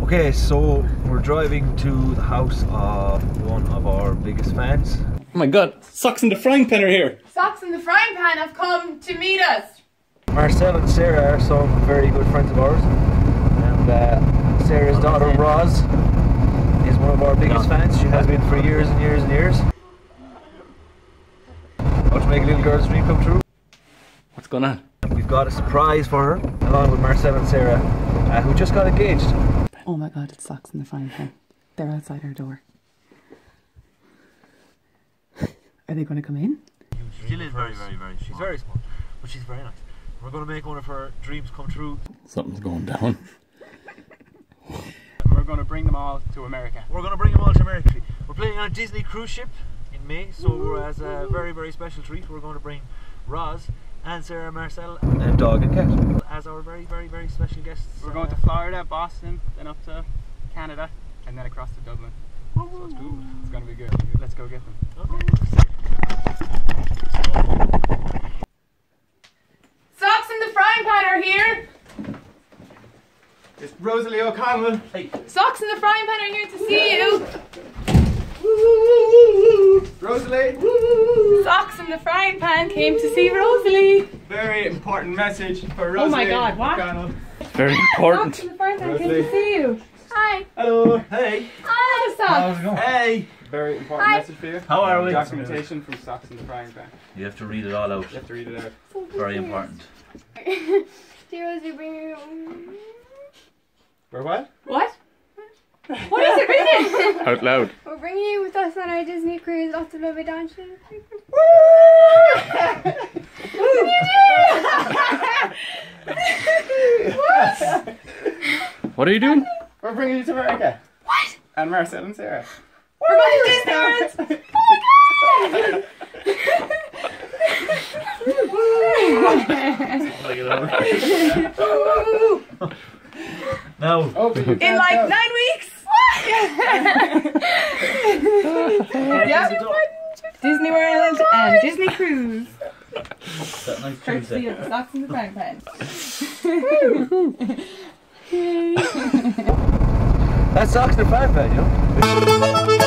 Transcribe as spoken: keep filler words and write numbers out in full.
Okay, so we're driving to the house of one of our biggest fans. Oh my god, Socks in the Frying Pan are here! Socks in the Frying Pan have come to meet us! Marcel and Sarah are some very good friends of ours. And uh, Sarah's daughter Roz is one of our biggest fans. She has been for years and years and years. How to make a little girl's dream come true. What's going on? We've got a surprise for her, along with Marcel and Sarah, uh, who just got engaged. Oh my god, it's Socks in the Frying Pan. They're outside our door. Are they going to come in? She still is very, very, very. She's very small, but she's very nice. We're going to make one of her dreams come true. Something's going down. We're going to bring them all to America. We're going to bring them all to America. We're playing on a Disney cruise ship in May, so as a very, very special treat, we're going to bring Roz and Sarah, Marcel, and Dog and Cat as our very, very, very special guests. We're going to Florida, Boston, then up to Canada, and then across to Dublin. So it's cool. It's going to be good. Let's go get them. Okay. Socks in the Frying Pan are here! It's Rosalie O'Connell. Hey. Socks in the Frying Pan are here to see you! Rosalie! Socks in the Frying Pan came to see Rosalie! Very important message for Rosalie. Oh my god, what? O'Connell. Very important. Socks in the Frying Pan came Rosalie. to see you! Hi! Hello. Hey. Hi, Socks! it going? Hey. Very important Hi. message for you. How are we? Documentation from Socks in the Frying Pan. You have to read it all out. You have to read it out. Very important. Dear Rosie, bring your... For what? What? What is it reading? Out loud. We're bringing you with us on our Disney cruise. Lots of lovely dancing. What are you doing? We're bringing you to America. What? And Marcel and Sarah. We're going to Disney World! Oh my god! Now, Open your In like down. nine weeks! Yeah. Disney World and Disney Cruise. that nice Courtesy Tuesday. of the Socks in the Frying Pan. That's Socks in the Frying Pan, you know?